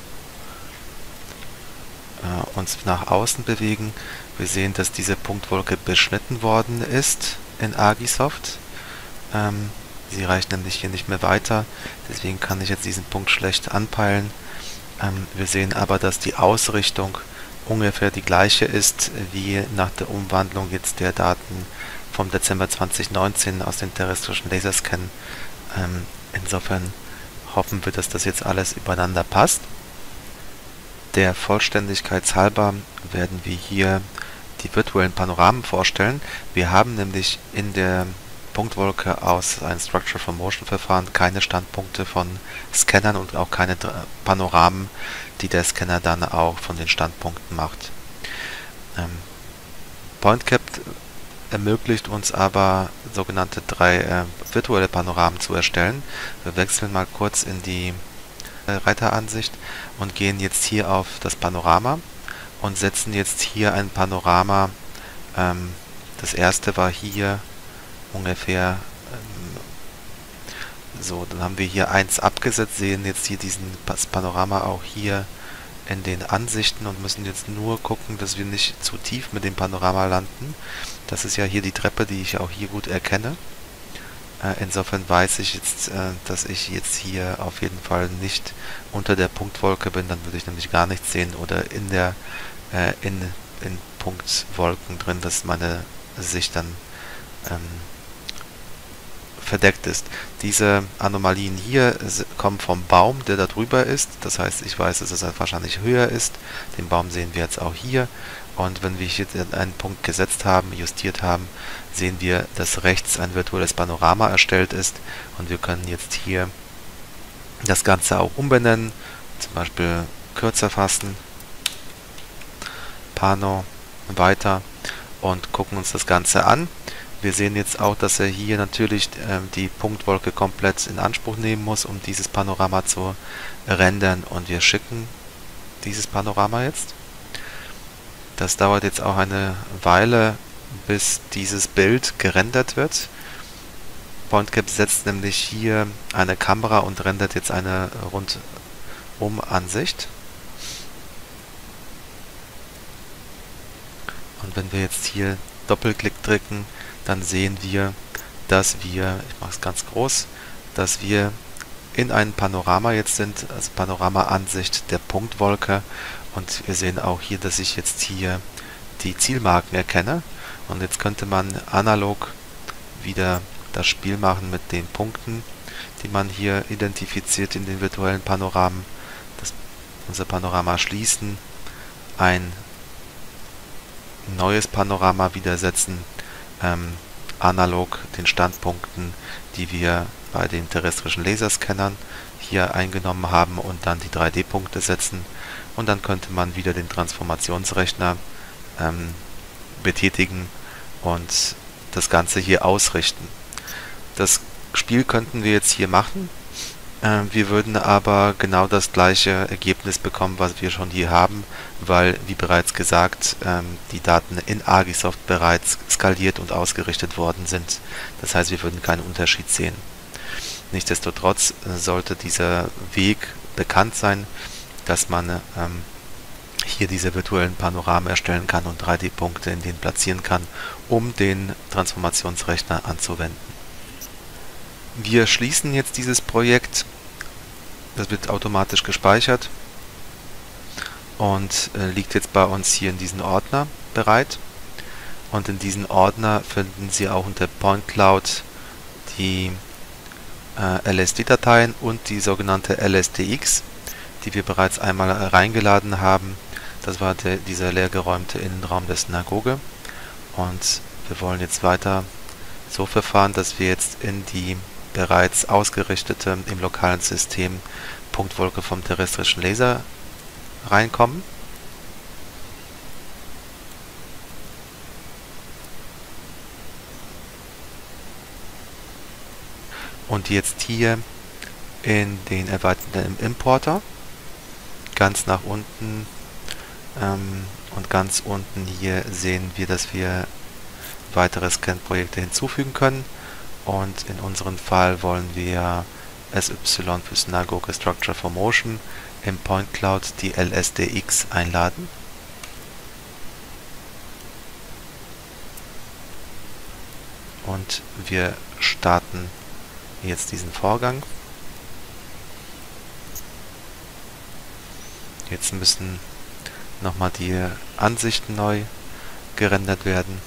äh, uns nach außen bewegen. Wir sehen, dass diese Punktwolke beschnitten worden ist in Argisoft. Ähm, sie reicht nämlich hier nicht mehr weiter, deswegen kann ich jetzt diesen Punkt schlecht anpeilen. Ähm, wir sehen aber, dass die Ausrichtung ungefähr die gleiche ist wie nach der Umwandlung jetzt der Daten vom Dezember zweitausendneunzehn aus den terrestrischen Laserscan. Ähm, insofern hoffen wir, dass das jetzt alles übereinander passt. Der Vollständigkeit halber werden wir hier die virtuellen Panoramen vorstellen. Wir haben nämlich in der Punktwolke aus einem Structure for Motion Verfahren keine Standpunkte von Scannern und auch keine Panoramen, die der Scanner dann auch von den Standpunkten macht. Ähm, PointCap ermöglicht uns aber, sogenannte drei äh, virtuelle Panoramen zu erstellen. Wir wechseln mal kurz in die äh, Reiteransicht und gehen jetzt hier auf das Panorama und setzen jetzt hier ein Panorama. Ähm, das erste war hier ungefähr ähm, so, dann haben wir hier eins abgesetzt, sehen jetzt hier diesen Panorama auch hier in den Ansichten und müssen jetzt nur gucken, dass wir nicht zu tief mit dem Panorama landen. Das ist ja hier die Treppe, die ich auch hier gut erkenne. Äh, insofern weiß ich jetzt, äh, dass ich jetzt hier auf jeden Fall nicht unter der Punktwolke bin, dann würde ich nämlich gar nichts sehen, oder in der äh, in, in Punktwolken drin, dass meine Sicht dann ähm, verdeckt ist. Diese Anomalien hier kommen vom Baum, der da drüber ist. Das heißt, ich weiß, dass es wahrscheinlich höher ist. Den Baum sehen wir jetzt auch hier. Und wenn wir hier einen Punkt gesetzt haben, justiert haben, sehen wir, dass rechts ein virtuelles Panorama erstellt ist. Und wir können jetzt hier das Ganze auch umbenennen, zum Beispiel kürzer fassen, Pano, weiter und gucken uns das Ganze an. Wir sehen jetzt auch, dass er hier natürlich äh, die Punktwolke komplett in Anspruch nehmen muss, um dieses Panorama zu rendern, und wir schicken dieses Panorama jetzt. Das dauert jetzt auch eine Weile, bis dieses Bild gerendert wird. PointCap setzt nämlich hier eine Kamera und rendert jetzt eine Rundum-Ansicht. Und wenn wir jetzt hier Doppelklick drücken, dann sehen wir, dass wir, ich mache es ganz groß, dass wir in einem Panorama jetzt sind, also Panorama-Ansicht der Punktwolke. Und wir sehen auch hier, dass ich jetzt hier die Zielmarken erkenne. Und jetzt könnte man analog wieder das Spiel machen mit den Punkten, die man hier identifiziert in den virtuellen Panoramen. Das, unser Panorama schließen, ein neues Panorama wieder setzen, ähm, analog den Standpunkten, die wir bei den terrestrischen Laserscannern hier eingenommen haben, und dann die drei D-Punkte setzen. Und dann könnte man wieder den Transformationsrechner ähm, betätigen und das Ganze hier ausrichten. Das Spiel könnten wir jetzt hier machen. Äh, wir würden aber genau das gleiche Ergebnis bekommen, was wir schon hier haben, weil, wie bereits gesagt, ähm, die Daten in Argisoft bereits skaliert und ausgerichtet worden sind. Das heißt, wir würden keinen Unterschied sehen. Nichtsdestotrotz äh, sollte dieser Weg bekannt sein, dass man ähm, hier diese virtuellen Panoramen erstellen kann und drei D-Punkte in denen platzieren kann, um den Transformationsrechner anzuwenden. Wir schließen jetzt dieses Projekt. Das wird automatisch gespeichert und äh, liegt jetzt bei uns hier in diesem Ordner bereit. Und in diesem Ordner finden Sie auch unter Point Cloud die äh, L S D-Dateien und die sogenannte L S D X, die wir bereits einmal äh, reingeladen haben. Das war der, dieser leergeräumte Innenraum der Synagoge. Und wir wollen jetzt weiter so verfahren, dass wir jetzt in die bereits ausgerichtete, im lokalen System Punktwolke vom terrestrischen Laser reinkommen. Und jetzt hier in den erweiterten Importer ganz nach unten ähm, und ganz unten hier sehen wir, dass wir weitere Scan-Projekte hinzufügen können. Und in unserem Fall wollen wir S Y für Synagoge Structure for Motion im Point Cloud die L S D X einladen. Und wir starten jetzt diesen Vorgang. Jetzt müssen nochmal die Ansichten neu gerendert werden.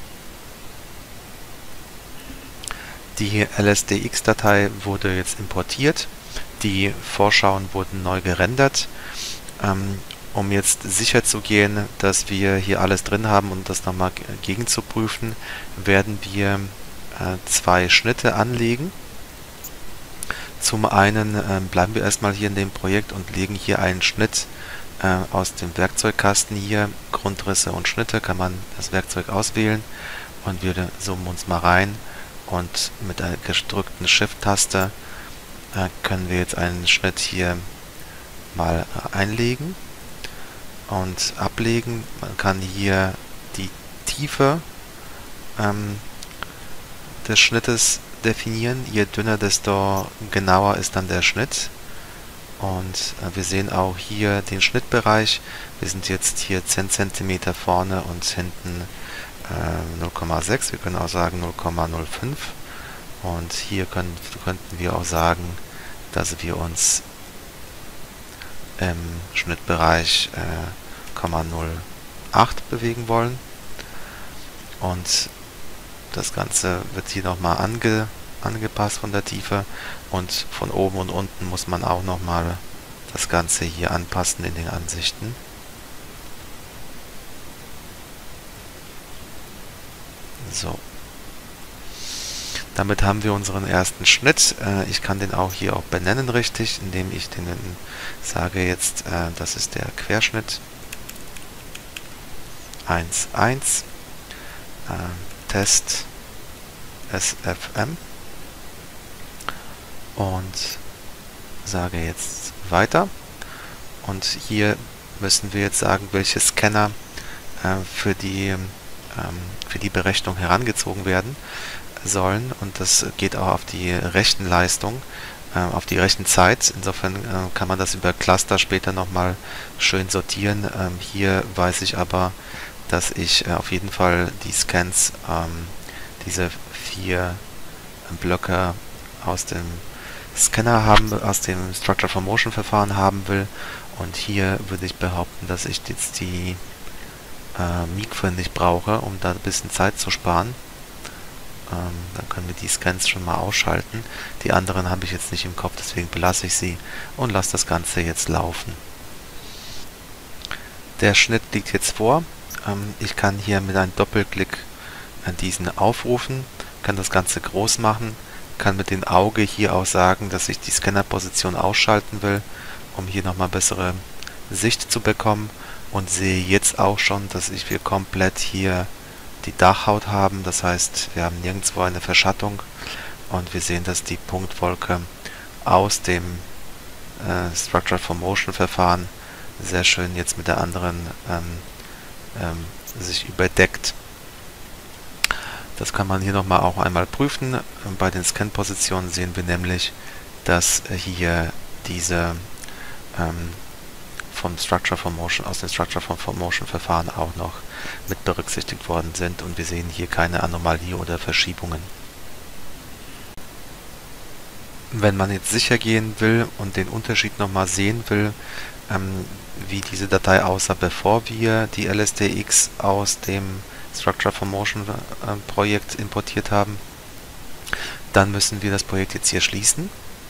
Die L S D X-Datei wurde jetzt importiert. Die Vorschauen wurden neu gerendert. Ähm, um jetzt sicher zu gehen, dass wir hier alles drin haben und das nochmal gegen zu prüfen, werden wir äh, zwei Schnitte anlegen. Zum einen äh, bleiben wir erstmal hier in dem Projekt und legen hier einen Schnitt äh, aus dem Werkzeugkasten hier. Grundrisse und Schnitte, kann man das Werkzeug auswählen, und wir zoomen uns mal rein. Und mit einer gedrückten Shift-Taste äh, können wir jetzt einen Schnitt hier mal äh, einlegen und ablegen. Man kann hier die Tiefe ähm, des Schnittes definieren. Je dünner, desto genauer ist dann der Schnitt. Und äh, wir sehen auch hier den Schnittbereich. Wir sind jetzt hier zehn Zentimeter vorne und hinten null Komma sechs, wir können auch sagen null Komma null fünf, und hier können, könnten wir auch sagen, dass wir uns im Schnittbereich äh, null Komma null acht bewegen wollen, und das Ganze wird hier nochmal ange, angepasst von der Tiefe, und von oben und unten muss man auch nochmal das Ganze hier anpassen in den Ansichten. So. Damit haben wir unseren ersten Schnitt. Äh, ich kann den auch hier auch benennen richtig, indem ich den sage jetzt, äh, das ist der Querschnitt eins eins äh, Test S F M und sage jetzt weiter. Und hier müssen wir jetzt sagen, welche Scanner äh, für die ähm, für die Berechnung herangezogen werden sollen, und das geht auch auf die Rechenleistung, äh, auf die Rechenzeit. Insofern äh, kann man das über Cluster später nochmal schön sortieren. Ähm, hier weiß ich aber, dass ich äh, auf jeden Fall die Scans, ähm, diese vier Blöcke aus dem Scanner haben, aus dem Structure for Motion Verfahren haben will, und hier würde ich behaupten, dass ich jetzt die äh, Mikro nicht brauche, um da ein bisschen Zeit zu sparen. Ähm, dann können wir die Scans schon mal ausschalten. Die anderen habe ich jetzt nicht im Kopf, deswegen belasse ich sie und lasse das Ganze jetzt laufen. Der Schnitt liegt jetzt vor. Ähm, ich kann hier mit einem Doppelklick äh, diesen aufrufen, kann das Ganze groß machen, kann mit dem Auge hier auch sagen, dass ich die Scannerposition ausschalten will, um hier nochmal bessere Sicht zu bekommen, und sehe jetzt auch schon, dass ich wir komplett hier die Dachhaut haben. Das heißt, wir haben nirgendwo eine Verschattung, und wir sehen, dass die Punktwolke aus dem äh, Structure for Motion Verfahren sehr schön jetzt mit der anderen ähm, ähm, sich überdeckt. Das kann man hier nochmal auch einmal prüfen. Bei den Scan-Positionen sehen wir nämlich, dass hier diese ähm, vom Structure for Motion, aus dem Structure for Motion Verfahren auch noch mit berücksichtigt worden sind, und wir sehen hier keine Anomalie oder Verschiebungen. Wenn man jetzt sicher gehen will und den Unterschied nochmal sehen will, ähm, wie diese Datei aussah, bevor wir die L S D X aus dem Structure for Motion äh, Projekt importiert haben, dann müssen wir das Projekt jetzt hier schließen.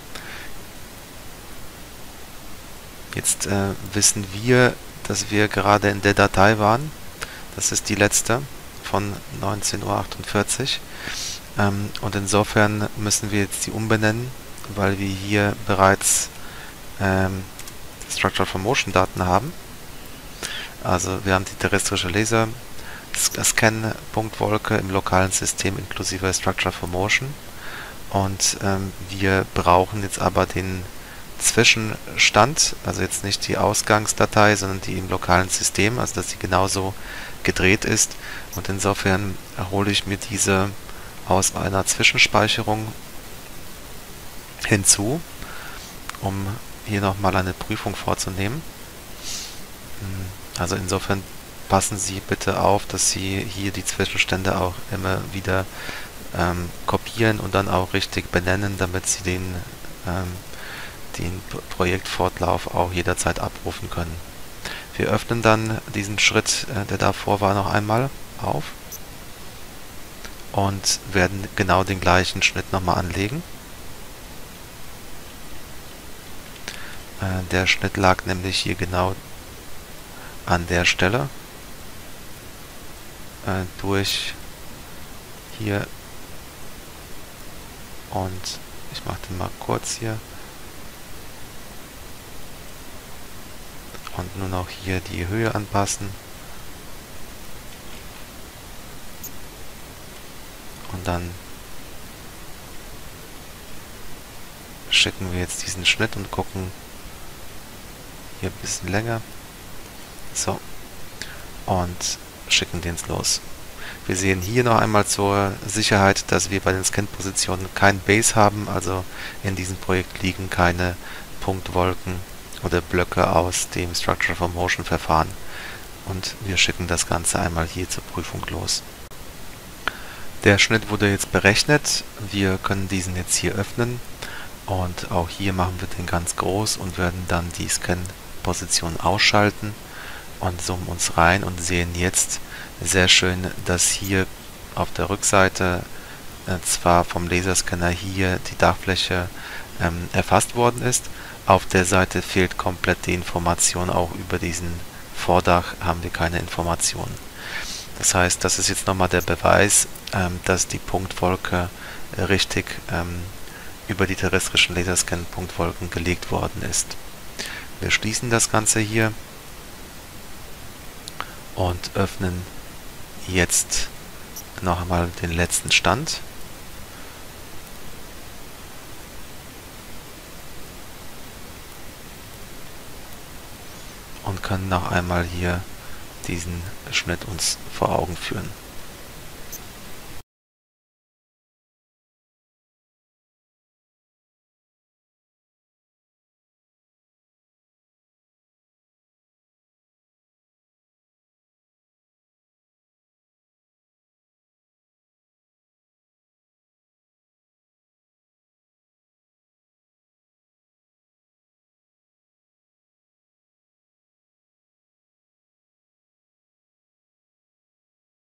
Jetzt äh, wissen wir, dass wir gerade in der Datei waren. Das ist die letzte von neunzehn Uhr achtundvierzig. Ähm, und insofern müssen wir jetzt die umbenennen, weil wir hier bereits ähm, Structure for Motion Daten haben. Also wir haben die terrestrische Laser Scan Punktwolke im lokalen System inklusive Structure for Motion, und ähm, wir brauchen jetzt aber den Zwischenstand, also jetzt nicht die Ausgangsdatei, sondern die im lokalen System, also dass sie genauso gedreht ist, und insofern hole ich mir diese aus einer Zwischenspeicherung hinzu, um hier nochmal eine Prüfung vorzunehmen. Also insofern passen Sie bitte auf, dass Sie hier die Zwischenstände auch immer wieder ähm, kopieren und dann auch richtig benennen, damit Sie den, ähm, den Projektfortlauf auch jederzeit abrufen können. Wir öffnen dann diesen Schritt, äh, der davor war, noch einmal auf und werden genau den gleichen Schnitt nochmal anlegen. Äh, der Schnitt lag nämlich hier genau an der Stelle äh, durch hier, und ich mache den mal kurz hier und nur noch hier die Höhe anpassen, und dann schicken wir jetzt diesen Schnitt und gucken hier ein bisschen länger. So, und schicken den los. Wir sehen hier noch einmal zur Sicherheit, dass wir bei den Scan-Positionen kein Base haben, also in diesem Projekt liegen keine Punktwolken oder Blöcke aus dem Structure for Motion Verfahren, und wir schicken das Ganze einmal hier zur Prüfung los. Der Schnitt wurde jetzt berechnet, wir können diesen jetzt hier öffnen, und auch hier machen wir den ganz groß und werden dann die Scan-Position ausschalten und zoomen uns rein und sehen jetzt sehr schön, dass hier auf der Rückseite äh, zwar vom Laserscanner hier die Dachfläche ähm, erfasst worden ist, auf der Seite fehlt komplett die Information, auch über diesen Vordach haben wir keine Informationen. Das heißt, das ist jetzt nochmal der Beweis, ähm, dass die Punktwolke äh, richtig ähm, über die terrestrischen Laserscan-Punktwolken gelegt worden ist. Wir schließen das Ganze hier und öffnen jetzt noch einmal den letzten Stand. Und können noch einmal hier diesen Schnitt uns vor Augen führen.